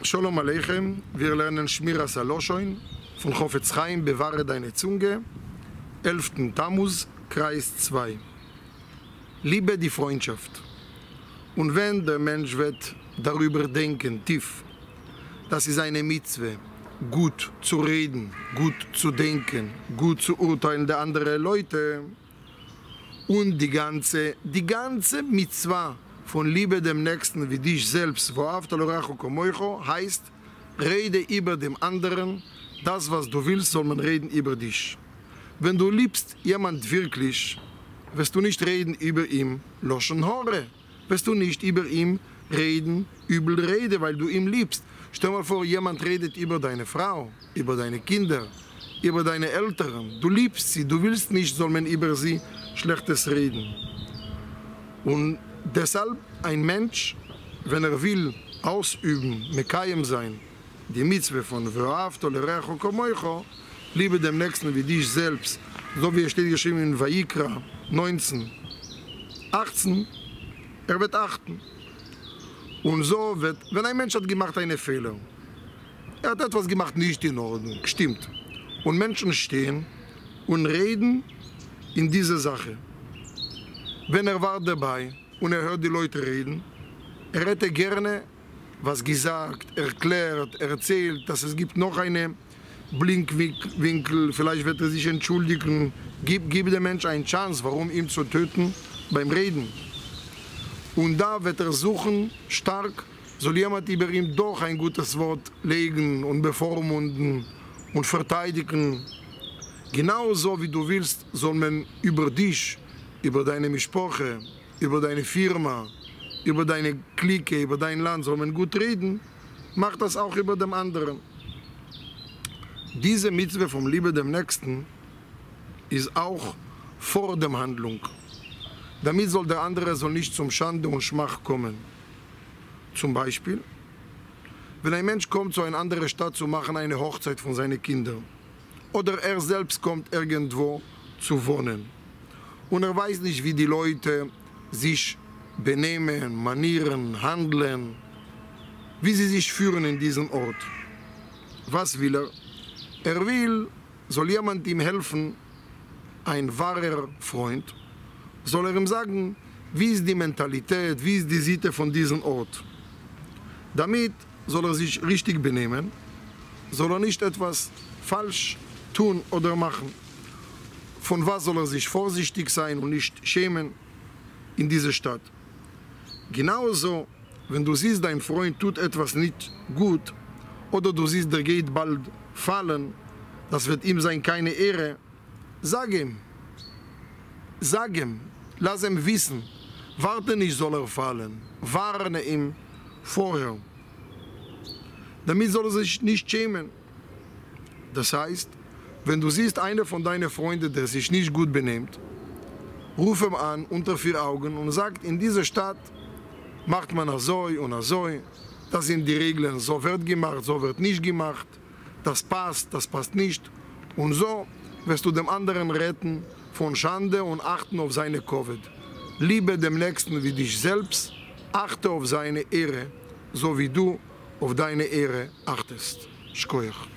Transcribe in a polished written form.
Shalom Aleichem, wir lernen Shmiras Aloshoin von Chofetz Chaim, bewahre deine Zunge, 11. Tammuz, Kreis 2. Liebe die Freundschaft. Und wenn der Mensch wird darüber denken, tief, das ist eine Mitzwe, gut zu reden, gut zu denken, gut zu urteilen der anderen Leute, und die ganze Mitzwa von Liebe dem Nächsten wie dich selbst, heißt, rede über dem anderen, das was du willst, soll man reden über dich. Wenn du liebst jemand wirklich, wirst du nicht reden über ihm Loschen Hore, wirst du nicht über ihm reden, übel rede, weil du ihn liebst. Stell mal vor, jemand redet über deine Frau, über deine Kinder, über deine Eltern. Du liebst sie, du willst nicht, soll man über sie Schlechtes reden. Und deshalb ein Mensch, wenn er will ausüben, Mekayem sein, die Mitzwe von Ve'ahavto l'reacho kamoicho, liebe dem Nächsten wie dich selbst, so wie es steht geschrieben in Vayikra 19, 18, er wird achten. Und so wird, wenn ein Mensch hat gemacht einen Fehler, er hat etwas gemacht nicht in Ordnung, stimmt. Und Menschen stehen und reden in dieser Sache. Wenn er war dabei und er hört die Leute reden, er hätte gerne was gesagt, erklärt, erzählt, dass es gibt noch einen Blinkwinkel, vielleicht wird er sich entschuldigen, gib dem Menschen eine Chance, warum ihn zu töten beim Reden. Und da wird er suchen, stark, soll jemand über ihn doch ein gutes Wort legen und bevormunden und verteidigen. Genauso wie du willst, soll man über dich, über deine Mischpoche, über deine Firma, über deine Clique, über dein Land, soll man gut reden, mach das auch über dem anderen. Diese Mitzwe vom Liebe dem Nächsten ist auch vor der Handlung. Damit soll der andere nicht zum Schande und Schmach kommen. Zum Beispiel, wenn ein Mensch kommt zu einer anderen Stadt zu machen, eine Hochzeit von seinen Kindern. Oder er selbst kommt irgendwo zu wohnen. Und er weiß nicht, wie die Leute sich benehmen, manieren, handeln, wie sie sich führen in diesem Ort. Was will er? Er will, soll jemand ihm helfen, ein wahrer Freund, soll er ihm sagen, wie ist die Mentalität, wie ist die Sitte von diesem Ort. Damit soll er sich richtig benehmen, soll er nicht etwas falsch tun oder machen. Von was soll er sich vorsichtig sein und nicht schämen in dieser Stadt. Genauso, wenn du siehst, dein Freund tut etwas nicht gut oder du siehst, der geht bald fallen, das wird ihm sein keine Ehre, sag ihm, lass ihm wissen, warte nicht, soll er fallen, warne ihm vorher. Damit soll er sich nicht schämen. Das heißt, wenn du siehst, einer von deinen Freunden, der sich nicht gut benimmt, ruf ihn an unter 4 Augen und sagt, in dieser Stadt macht man azoi und azoi, das sind die Regeln, so wird gemacht, so wird nicht gemacht, das passt nicht. Und so wirst du dem anderen retten von Schande und achten auf seine Covid. Liebe dem Nächsten wie dich selbst, achte auf seine Ehre, so wie du auf deine Ehre achtest. Shkoyach.